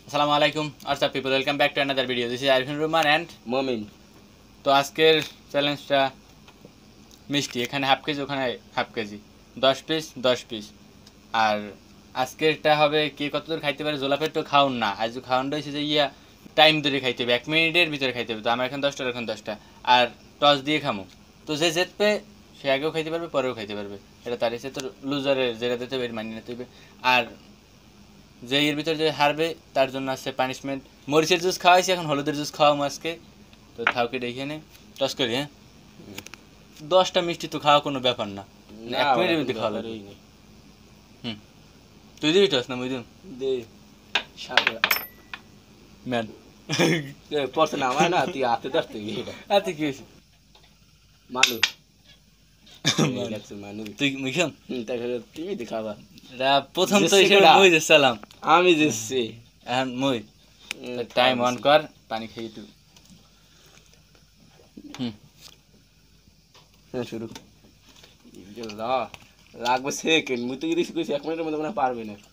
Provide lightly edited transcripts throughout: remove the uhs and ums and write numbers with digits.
Assalamualaikum, what's up people, welcome back to another video. This is Arifin Ruman and Momin. তো আজকের চ্যালেঞ্জটা মিষ্টি, এখানে হাফ কেজি ওখানে হাফ কেজি, 10 পিস আর আজকেরটা হবে কে কতদূর খাইতে পারে। জোলাপের তো খাওন না, আজ খাওয়ানটা হয়েছে যে টাইম ধরে খাইতে হবে, 1 মিনিটের ভিতরে খাইতে হবে। তো আমার এখন 10টা এখন 10টা আর টস দিয়ে খামো। তো যে জিতবে সে আগেও খাইতে পারবে পরেও খাইতে পারবে, এটা তার এসে। তো লুজারের যেটা দিতে হবে মানিয়ে নিতে হবে। আর যে এর ভিতরে যে হারবে তার জন্য আছে পানিশমেন্ট। মরিচের জুস খাওয়াইছি, এখন হলুদের জুস খাওয়াবো আজকে। তো থাউকে দেখে নে, টস করি। হ্যাঁ, 10টা মিষ্টি তো খাওয়া কোনো ব্যাপার না, 1 মিনিটের মধ্যে খাওয়া লাগবে। তুই দিবি টস না মুই দিম? দে শালা ম্যান পড়ছে না আমার না, তুই হাতে ধরতে এটা আতে কি হয়েছে? মানু মানু তুই মুখাম তাকে তুমি দেখাবা। প্রথম তো হিসেবে মই যাচ্ছিলাম, আমি দিচ্ছি এখন মই টাইম অন কর, পানি খেয়ে একটু। হ্যাঁ শুরু লাগবে সেকেন্ড। মুই তো যদি কইছি 1 মিনিটের মধ্যে মনে পারবে না।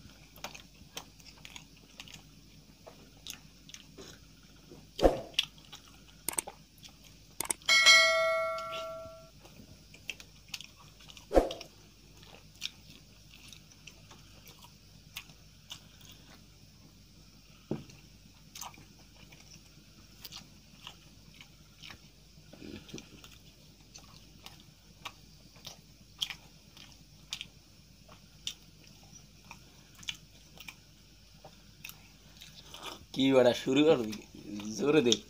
কি বড়া শুরু করবি, জোরে দে।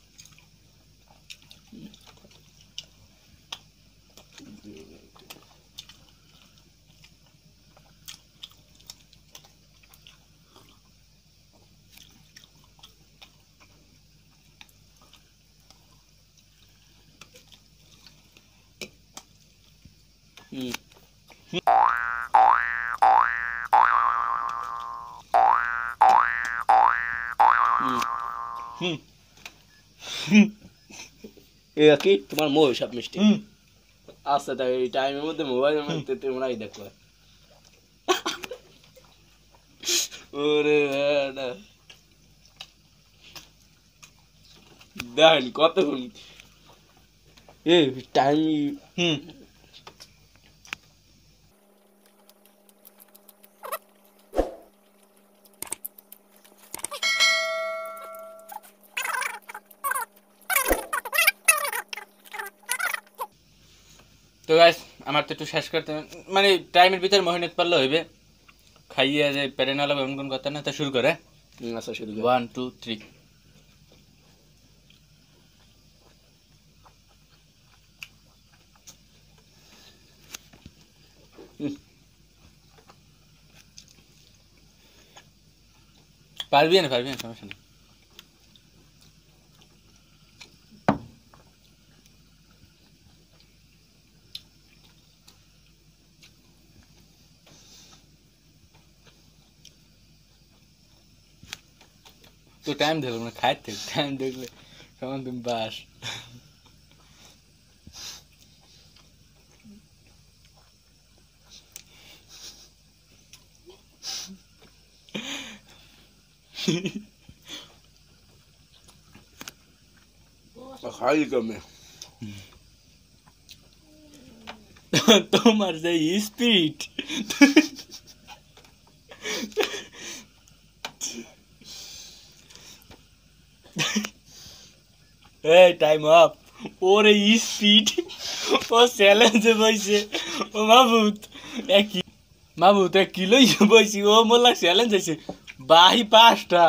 কি তোমার মোহ সব মিষ্টি আচ্ছা, তাই এই টাইমের মধ্যে মোবাইলের মধ্যে তোমরাই দেখো। ওরে দেখেন কতক্ষণ এই টাইম। তো গাইস আমার তো একটু শেষ করতে, মানে টাইমের ভিতরে মহিনত পারলে হইবে, খাইয়ে যে পেরে না লাগবে এমন কোন কথা না। তো শুরু করে। আচ্ছা শুরু 1 2 3। পারবি না সমস্যা নেই। তো টাইম দেখো না, খাইতে টাইম দেখলে তখন তুমি বাস। খাই কমে তোমার যে স্পিড, এই টাইম আপ। ওরে স্পিড, ও চ্যালেঞ্জে বইছে। ও মাবুত একই, মাবুত 1 কিলোই বইছি, ও মোলা চ্যালেঞ্জ আছে বাই 5টা।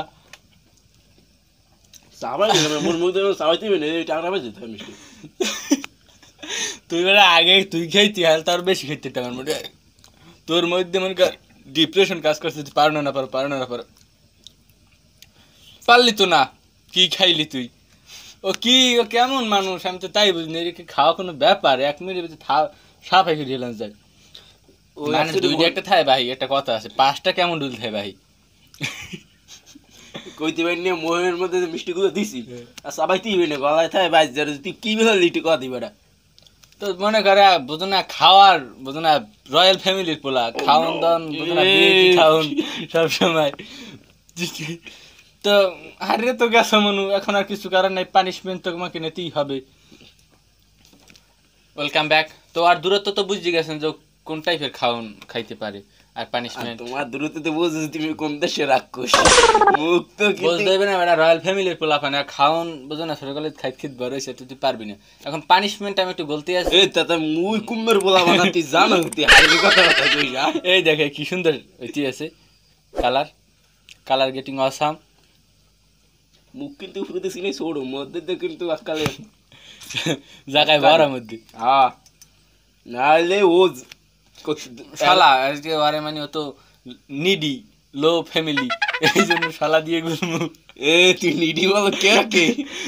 সাবাই মোর মুখ দিয়ে সাবাইতে না, এই টাকা বাজে তো মিষ্টি। তুই বেলা আগে তুই খাইতি, আর তার বেশি খাইতে টাকার মধ্যে। তোর মধ্যে মনে কর ডিপ্রেশন কাজ করছে, তুই পারো না পারলি তো না। কি খাইলি তুই? ও কি, ও কেমন মানুষ আমি তো তাই বুঝিনি। এদিকে খাওয়া কোনো ব্যাপার? 1 মিনিটের ভিতরে সাপ হাইকে ঢেলান যায়। মানে 2টা একটা থাই ভাই, একটা কথা আছে, 5টা কেমন ডুল থাই ভাই। কইতে পারি না মোহের মধ্যে মিষ্টি গুলো দিছি, আর সাবাইতেই না গলায় থাকে বাইজ যারে। তুই কি বেলা লিটি কথা দিবা না? তো মনে করে বুঝো না খাওয়ার, বুঝো না রয়্যাল ফ্যামিলির পোলা, খাওন দাওন বুঝো না, খাওন সব সময়। তো হারিয়ে তো গেছো মনু, এখন আর কিছু করার নাই, পানিশমেন্ট তোমাকে নিতেই হবে। Welcome back. তো আর দূরত্ব তো বুঝতে গেছেন যে কোন টাইপের খাওন খাইতে পারে আর পানিশমেন্ট। তোমার দূরত্ব তো বুঝছো তুমি কোন দেশে রাক্ষস, মুখ তো বুঝতে হবে না, এটা রয়্যাল ফ্যামিলির পোলাপান, আর খাওন বুঝো না, ছোটকালে খাইতে খেতে বড় হয়েছে, তুই পারবি না। এখন পানিশমেন্ট আমি একটু বলতে আছি। এই তাতে মুই কুম্মের বলা বানা তুই জানো তুই হাইলি কথা কথা কইস। এই দেখে কি সুন্দর এটি আছে, কালার কালার গেটিং অসাম। মুখ কিন্তু ফুটে সিনে ছোড়ো মধ্যে তো কিন্তু আজকালে জায়গায় বড় মধ্যে হ্যাঁ নাহলে ও শালা আজকে ওরে মানে ও তো নিডি লো ফ্যামিলি, এই জন্য শালা দিয়ে গুলমু। এ তুই নিডি বল কে কে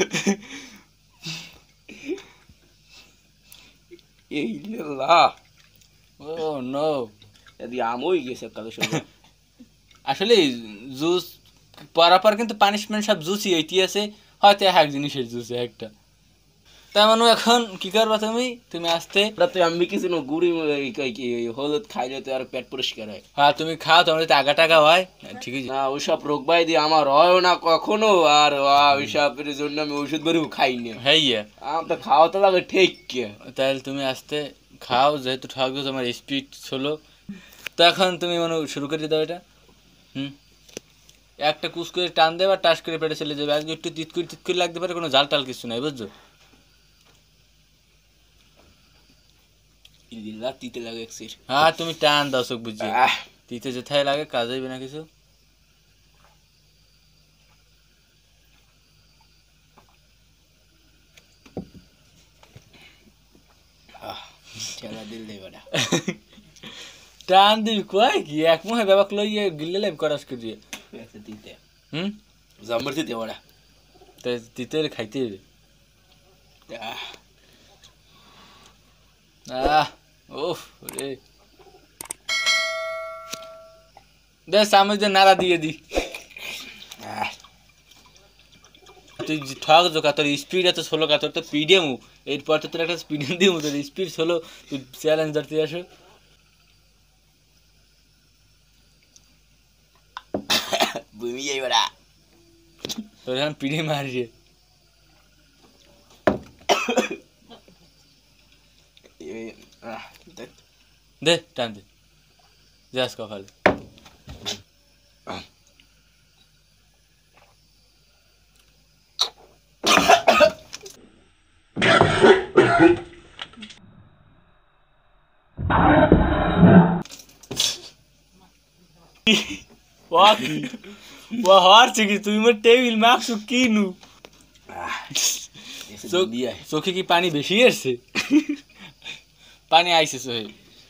এই লা ও নো, এদি আমই গেছে কালে সব। আসলে জুস পরাপর কিন্তু পানিশমেন্ট সব জুসই এইটি আছে, হয়তো এক জিনিসের জুস একটা। তার মানে এখন কি করবা তুমি, তুমি আসতে তুই আমি কিছু না গুড়ি কি হলুদ খাইলে তো আর পেট পরিষ্কার হয়। হ্যাঁ তুমি খাও, তোমার যদি আগা টাগা হয় ঠিক আছে। না ওইসব রোগ ব্যাধি আমার হয় না কখনো, আর ওইসবের জন্য আমি ওষুধ বেরিয়ে খাই না। হ্যাঁ আমার তো খাওয়া তো লাগে ঠিক কে। তাহলে তুমি আসতে খাও, যেহেতু ঠকবে তোমার স্পিড হলো। তো এখন তুমি মানে শুরু করে দাও এটা। একটা কুচ করে টান দেবে আর টাস করে পেটে চলে যাবে, আজকে একটু তিত করে লাগতে পারে, কোনো জাল টাল কিছু নাই, বুঝছো? তিতে লাগে একসির। হ্যাঁ তুমি টান দাও চোখ বুঝছি, তিতে যেথায় লাগে কাজ হইবে না কিছু। ঠেলা দিল দে বেটা টান দিবি কয় কি এক মুহে বাবাক লইয়ে গিলে লাইব করাস করিয়ে তিতে হুম জাম্বার দিতে বেটা তাই তিতে খাইতে হবে। ওফ রে দে চামচ দিয়ে নাড়া দিয়ে দি। তুই ঠক জোকা, তোর স্পিড এত ষোলো কা, তোর তো পিডিএমু, এরপর তো তোর একটা স্পিডিয়াম দিমু, তোর স্পিড ষোলো, তুই চ্যালেঞ্জ ধরতে আসো। বুমি যাই বেটা তোর এখন পিডি মারিয়ে দে টান দে যাস কপালে। তুই মোর টেবিল মাখছ কিনু চোখে কি পানি বেশি আসছে? পানি আইসে চোখে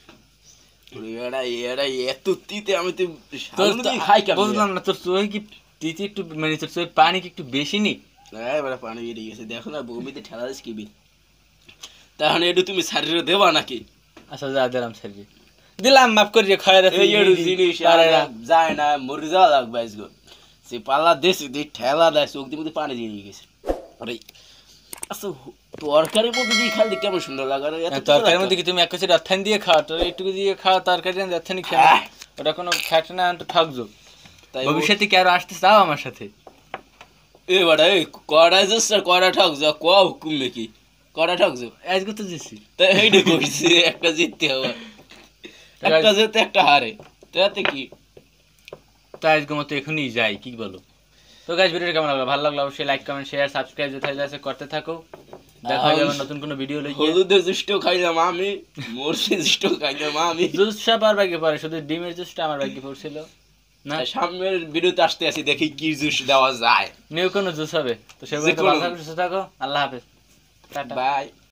এত তিতে আমি তো খাই কেমন বুঝলাম না, তোর চোখে কি তিতে একটু মানে তোর চোখে পানি কি একটু বেশি নি? এবার পানি বেরিয়ে গেছে দেখো না, বমিতে ঠেলা দিস কিবি, তাহলে একটু তুমি শরীরে দেবা নাকি? আচ্ছা যা দিলাম শরীরে দিলাম, মাফ করি খয়রা জিনিস যায় না, মরে যাওয়া লাগবে আজকে। সে পাল্লা দেশে দিয়ে ঠেলা দেয়, চোখ দিয়ে পানি দিয়ে গেছে। আরে আচ্ছা তরকারির মধ্যে দিয়ে খালি কেমন সুন্দর লাগে। তরকারির মধ্যে কি তুমি এক কাছে রাত্থান দিয়ে খাও, তোর একটু দিয়ে খাও তরকারি রাত্থানি খাও, ওটা কোনো ফ্যাট না, একটু ঠকজো। ভবিষ্যতে কি আরো আসতে চাও আমার সাথে? এ বাড়া এই কড়া যাচ্ছে, কড়া ঠকজো ক হুকুম নাকি কড়া ঠকজো আজকে তো দিছি তাই এইটা কইছি একটা জিততে হবে, একটা জিতে একটা হারে, তাতে কি তো আজকের মতো এখনই যাই, কি বলো? তো গাইস ভিডিওটা কেমন লাগলো? ভালো লাগলো অবশ্যই লাইক কমেন্ট শেয়ার সাবস্ক্রাইব যেটাই আছে করতে থাকো। দেখা হবে আবার নতুন কোনো ভিডিও লইয়ে। হলুদের জুসটো খাইলাম আমি, মরসি জুসটো খাইলাম আমি, জুস সব আর ভাগ্যে পড়ে, শুধু ডিমের জুসটা আমার ভাগ্যে পড়ছিল না। সামনের ভিডিওতে আসতে আসি দেখি কি জুস দেওয়া যায়, নিউ কোনো জুস হবে। তো সেগুলো ভালো থাকো, সুস্থ থাকো, আল্লাহ হাফেজ, টাটা বাই।